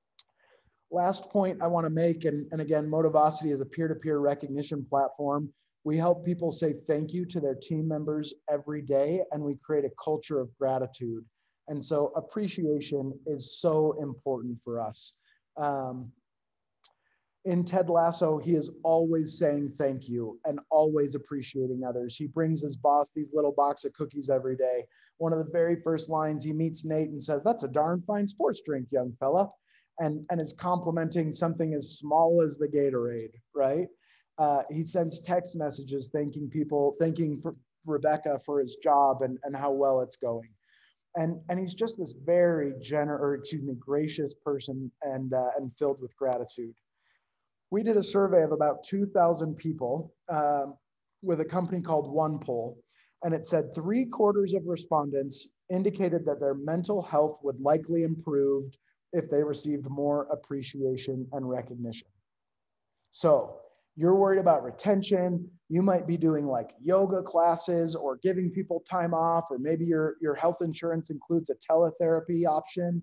B: Last point I want to make, and, and again, Motivosity is a peer-to-peer recognition platform. We help people say thank you to their team members every day, and we create a culture of gratitude. And so appreciation is so important for us. Um, In Ted Lasso, he is always saying thank you and always appreciating others. He brings his boss these little box of cookies every day. One of the very first lines, he meets Nate and says, "That's a darn fine sports drink, young fella," and, and is complimenting something as small as the Gatorade, right? Uh, he sends text messages thanking people, thanking for Rebecca for his job and, and how well it's going. And, and he's just this very gener- or excuse me, gracious person and, uh, and filled with gratitude. We did a survey of about two thousand people um, with a company called OnePoll, and it said three quarters of respondents indicated that their mental health would likely improve if they received more appreciation and recognition. So You're worried about retention. You might be doing like yoga classes or giving people time off, or maybe your, your health insurance includes a teletherapy option.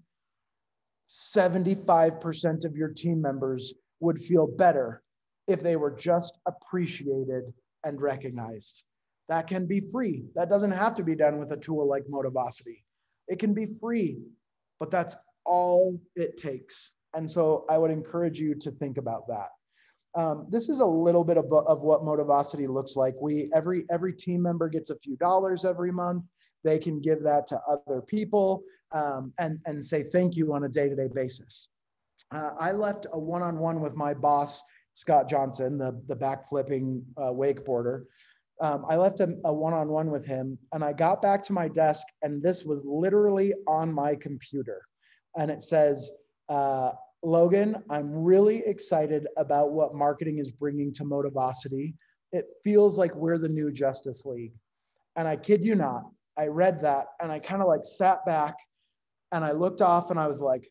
B: seventy-five percent of your team members would feel better if they were just appreciated and recognized. That can be free. That doesn't have to be done with a tool like Motivosity. It can be free, but that's all it takes. And so I would encourage you to think about that. Um, this is a little bit of, of what Motivosity looks like. We every every team member gets a few dollars every month. They can give that to other people um, and, and say thank you on a day-to-day basis. Uh, I left a one-on-one with my boss, Scott Johnson, the, the back-flipping uh, wakeboarder. Um, I left a, a one-on-one with him, and I got back to my desk, and this was literally on my computer. And it says, uh, Logan, I'm really excited about what marketing is bringing to Motivosity. It feels like we're the new Justice League. And I kid you not, I read that and I kind of like sat back and I looked off and I was like,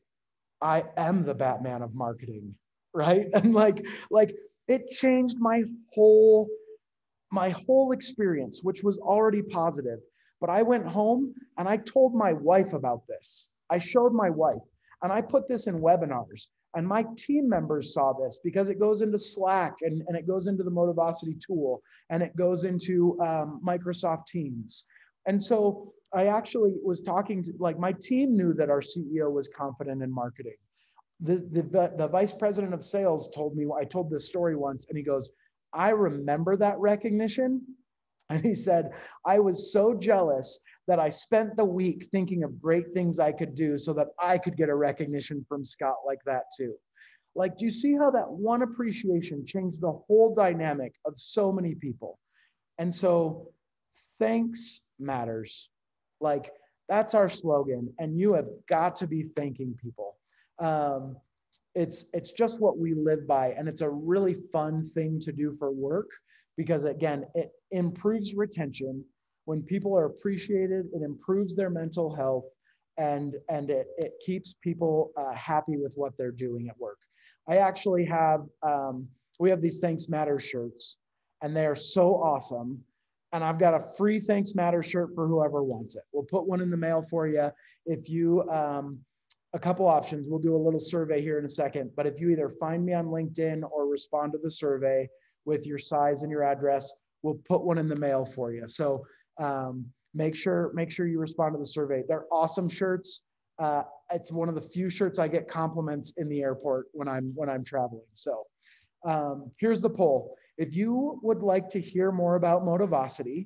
B: I am the Batman of marketing, right? And like, like it changed my whole, my whole experience, which was already positive. But I went home and I told my wife about this. I showed my wife. And I put this in webinars, and my team members saw this because it goes into Slack and, and it goes into the Motivosity tool and it goes into um, Microsoft Teams. And so I actually was talking to, like, my team knew that our C E O was confident in marketing. The, the, the vice president of sales told me, I told this story once, and he goes, I remember that recognition. And he said, I was so jealous that I spent the week thinking of great things I could do so that I could get a recognition from Scott like that too. Like, do you see how that one appreciation changed the whole dynamic of so many people? And so thanks matters. Like, that's our slogan, and you have got to be thanking people. Um, it's, it's just what we live by, and it's a really fun thing to do for work because, again, it improves retention. When people are appreciated, it improves their mental health, and, and it, it keeps people uh, happy with what they're doing at work. I actually have, um, we have these Thanks Matter shirts, and they are so awesome. And I've got a free Thanks Matter shirt for whoever wants it. We'll put one in the mail for you. If you, um, a couple options, we'll do a little survey here in a second, but if you either find me on LinkedIn or respond to the survey with your size and your address, we'll put one in the mail for you. So um, make sure, make sure you respond to the survey. They're awesome shirts. Uh, it's one of the few shirts I get compliments in the airport when I'm, when I'm traveling. So um, here's the poll. If you would like to hear more about Motivosity,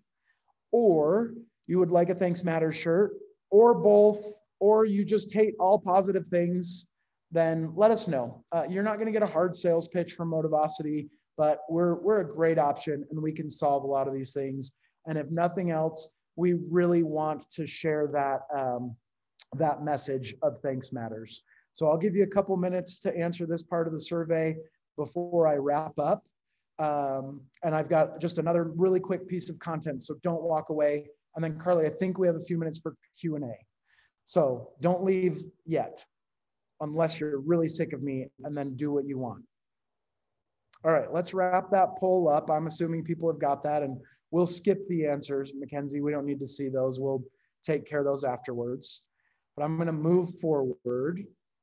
B: or you would like a Thanks Matter shirt, or both, or you just hate all positive things, then let us know. Uh, you're not going to get a hard sales pitch from Motivosity, but we're, we're a great option and we can solve a lot of these things. And if nothing else, we really want to share that, um, that message of Thanks Matters. So I'll give you a couple minutes to answer this part of the survey before I wrap up. Um, and I've got just another really quick piece of content, so don't walk away. And then Carly, I think we have a few minutes for Q and A. So don't leave yet, unless you're really sick of me, and then do what you want. All right, let's wrap that poll up. I'm assuming people have got that, and we'll skip the answers. Mackenzie, we don't need to see those. We'll take care of those afterwards. But I'm gonna move forward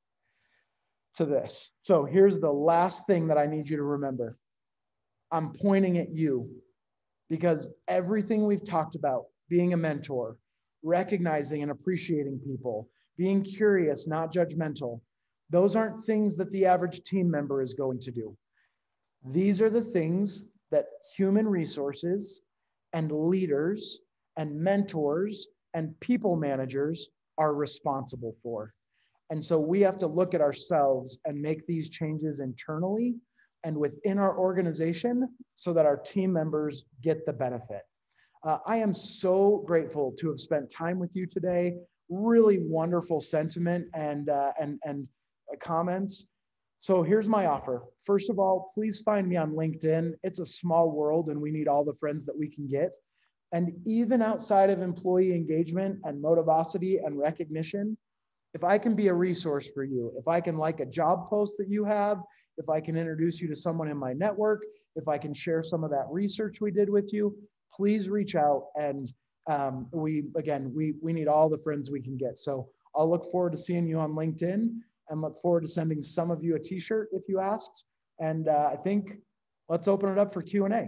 B: to this. So here's the last thing that I need you to remember. I'm pointing at you because everything we've talked about, being a mentor, recognizing and appreciating people, being curious, not judgmental, those aren't things that the average team member is going to do. These are the things that human resources and leaders and mentors and people managers are responsible for. And so we have to look at ourselves and make these changes internally and within our organization so that our team members get the benefit. Uh, I am so grateful to have spent time with you today. Really wonderful sentiment and, uh, and, and comments. So here's my offer. First of all, please find me on LinkedIn. It's a small world and we need all the friends that we can get. And even outside of employee engagement and Motivosity and recognition, if I can be a resource for you, if I can like a job post that you have, if I can introduce you to someone in my network, if I can share some of that research we did with you, please reach out. And um, we, again, we, we need all the friends we can get. So I'll look forward to seeing you on LinkedIn and look forward to sending some of you a t-shirt if you asked. And uh, I think let's open it up for Q and A.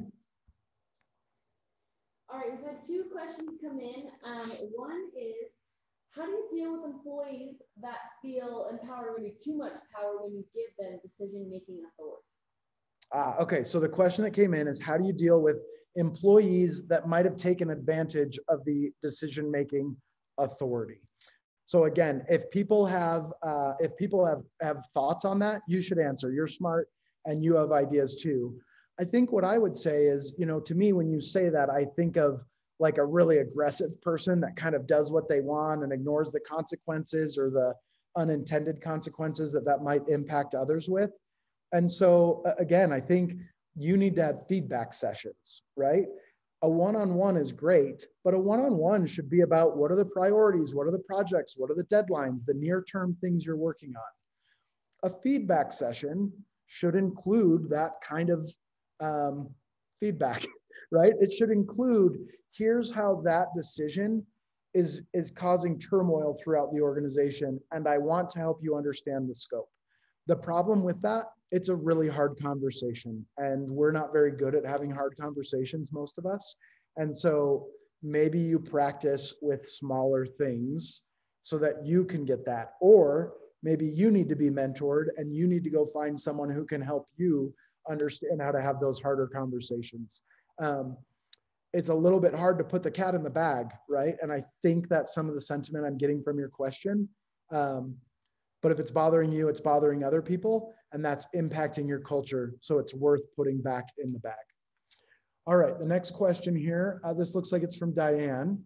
N: All right, we've had two questions come in. Um, one is, how do you deal with employees that feel empowered when you too much power when you give them decision-making authority?
B: Uh, okay, so the question that came in is, how do you deal with employees that might have taken advantage of the decision-making authority? So again, if people have uh, if people have have thoughts on that, you should answer. You're smart and you have ideas too. I think what I would say is, you know, to me, when you say that, I think of like a really aggressive person that kind of does what they want and ignores the consequences or the unintended consequences that that might impact others with. And so again, I think you need to have feedback sessions, right? A one-on-one is great, but a one-on-one should be about what are the priorities, what are the projects, what are the deadlines, the near-term things you're working on. A feedback session should include that kind of um, feedback, right? It should include, here's how that decision is, is causing turmoil throughout the organization, and I want to help you understand the scope. The problem with that, it's a really hard conversation, and we're not very good at having hard conversations, most of us. And so maybe you practice with smaller things so that you can get that, or maybe you need to be mentored and you need to go find someone who can help you understand how to have those harder conversations. Um, it's a little bit hard to put the cat in the bag, right? And I think that's some of the sentiment I'm getting from your question. Um, But if it's bothering you, it's bothering other people, and that's impacting your culture. So it's worth putting back in the bag. All right, the next question here. Uh, this looks like it's from Diane.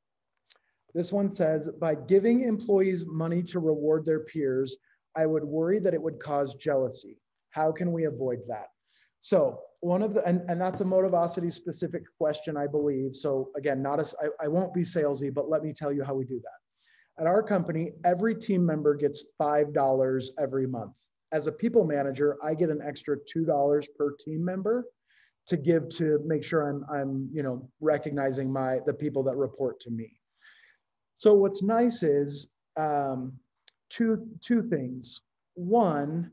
B: This one says, by giving employees money to reward their peers, I would worry that it would cause jealousy. How can we avoid that? So one of the, and, and that's a Motivosity specific question, I believe. So again, not as, I, I won't be salesy, but let me tell you how we do that. At our company, every team member gets five dollars every month. As a people manager, I get an extra two dollars per team member to give to make sure I'm, I'm you know, recognizing my, the people that report to me. So what's nice is um, two, two things. One,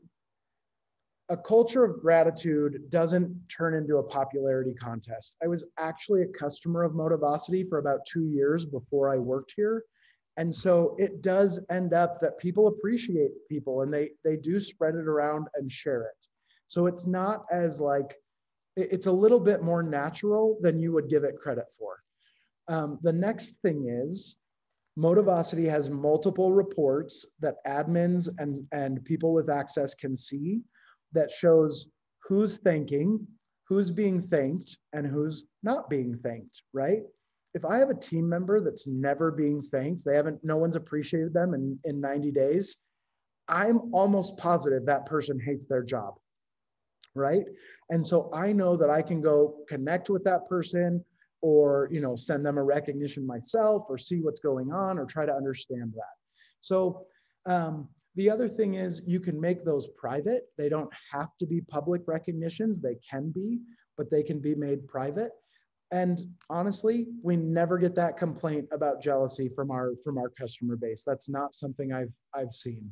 B: a culture of gratitude doesn't turn into a popularity contest. I was actually a customer of Motivosity for about two years before I worked here. And so it does end up that people appreciate people and they, they do spread it around and share it. So it's not as like, it's a little bit more natural than you would give it credit for. Um, the next thing is Motivosity has multiple reports that admins and, and people with access can see that shows who's thanking, who's being thanked, and who's not being thanked, right? If I have a team member that's never being thanked, they haven't, no one's appreciated them in, in ninety days, I'm almost positive that person hates their job, right? And so I know that I can go connect with that person or, you know, send them a recognition myself or see what's going on or try to understand that. So um, the other thing is you can make those private. They don't have to be public recognitions. They can be, but they can be made private. And honestly, we never get that complaint about jealousy from our from our customer base. That's not something I've I've seen.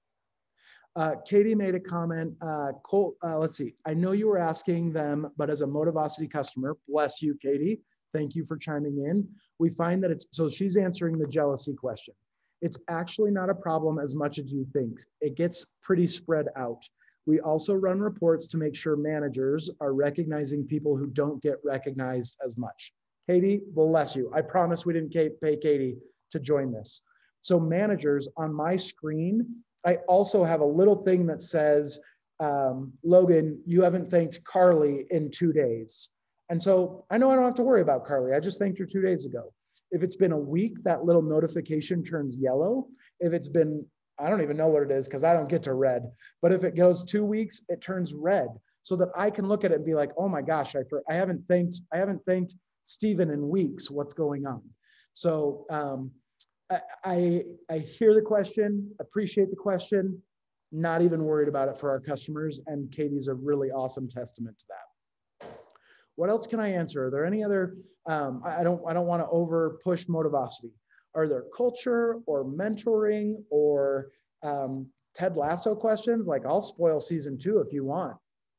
B: Uh, Katie made a comment. Uh, Cole, uh, let's see. I know you were asking them, but as a Motivosity customer, bless you, Katie. Thank you for chiming in. We find that it's so she's answering the jealousy question. It's actually not a problem as much as you think. It gets pretty spread out. We also run reports to make sure managers are recognizing people who don't get recognized as much. Katie, bless you. I promise we didn't pay Katie to join this. So managers, on my screen, I also have a little thing that says, um, Logan, you haven't thanked Carly in two days. And so I know I don't have to worry about Carly. I just thanked her two days ago. If it's been a week, that little notification turns yellow. If it's been I don't even know what it is because I don't get to red. But if it goes two weeks, it turns red so that I can look at it and be like, oh my gosh, I, I haven't thanked, I haven't thanked Stephen in weeks. What's going on? So um, I, I, I hear the question, appreciate the question. not even worried about it for our customers. And Katie's a really awesome testament to that. What else can I answer? Are there any other, um, I don't, I don't want to over push Motivosity. Are there culture or mentoring or um, Ted Lasso questions? Like, I'll spoil season two if you want.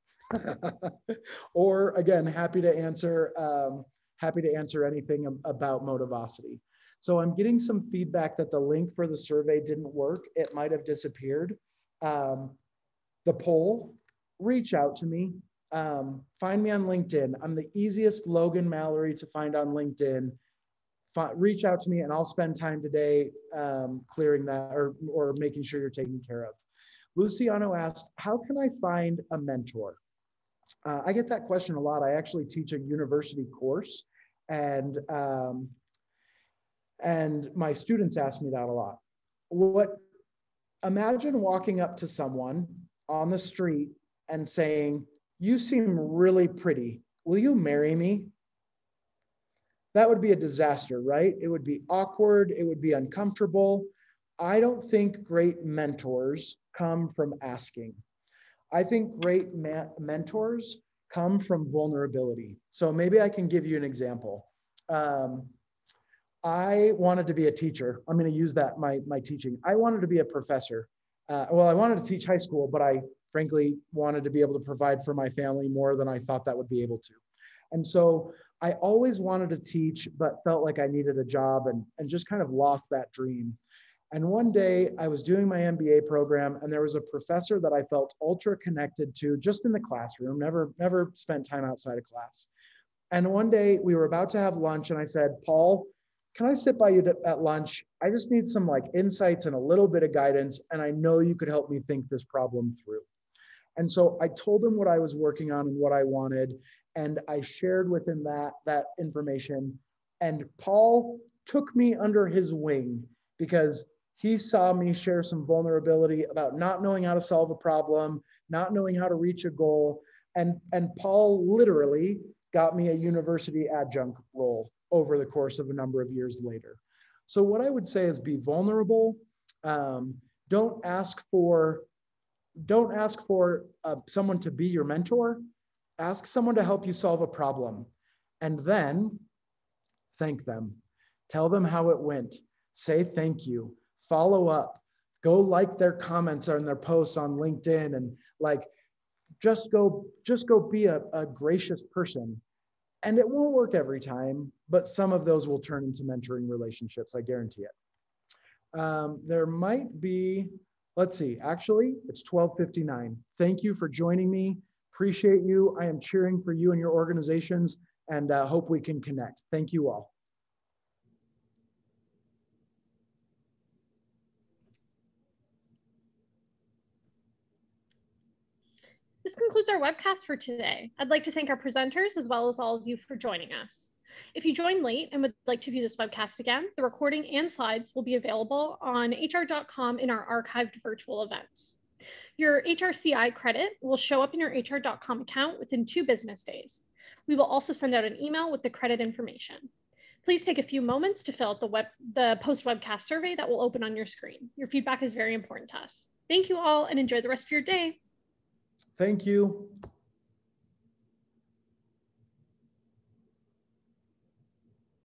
B: Or again, happy to answer, um, happy to answer anything about Motivosity. So I'm getting some feedback that the link for the survey didn't work. It might have disappeared. Um, the poll, reach out to me. Um, find me on LinkedIn. I'm the easiest Logan Mallory to find on LinkedIn. F reach out to me and I'll spend time today um, clearing that or, or making sure you're taken care of. Luciano asked, how can I find a mentor? Uh, I get that question a lot. I actually teach a university course, and um, and my students ask me that a lot. What? Imagine walking up to someone on the street and saying, "You seem really pretty. Will you marry me?" That would be a disaster, right? It would be awkward. It would be uncomfortable. I don't think great mentors come from asking. I think great mentors come from vulnerability. So maybe I can give you an example. Um, I wanted to be a teacher. I'm going to use that, my, my teaching. I wanted to be a professor. Uh, well, I wanted to teach high school, but I frankly wanted to be able to provide for my family more than I thought that would be able to. And so I always wanted to teach, but felt like I needed a job and, and just kind of lost that dream. And one day I was doing my M B A program and there was a professor that I felt ultra connected to just in the classroom, never, never spent time outside of class. And one day we were about to have lunch and I said, Paul, can I sit by you at lunch? I just need some like insights and a little bit of guidance. And I know you could help me think this problem through. And so I told him what I was working on and what I wanted. And I shared with him that, that information. And Paul took me under his wing because he saw me share some vulnerability about not knowing how to solve a problem, not knowing how to reach a goal. And, and Paul literally got me a university adjunct role over the course of a number of years later. So what I would say is be vulnerable. Um, don't ask for, don't ask for uh, someone to be your mentor. Ask someone to help you solve a problem. And then thank them. Tell them how it went. Say thank you. Follow up, go like their comments on their posts on LinkedIn and like, just go, just go be a, a gracious person. And it won't work every time, but some of those will turn into mentoring relationships, I guarantee it. Um, there might be, let's see, actually it's twelve fifty-nine. Thank you for joining me. Appreciate you. I am cheering for you and your organizations and uh, hope we can connect. Thank you all.
A: This concludes our webcast for today. I'd like to thank our presenters as well as all of you for joining us. If you joined late and would like to view this webcast again, the recording and slides will be available on H R dot com in our archived virtual events. Your H R C I credit will show up in your H R dot com account within two business days. We will also send out an email with the credit information. Please take a few moments to fill out the, web, the post-webcast survey that will open on your screen. Your feedback is very important to us. Thank you all and enjoy the rest of your day.
B: Thank you.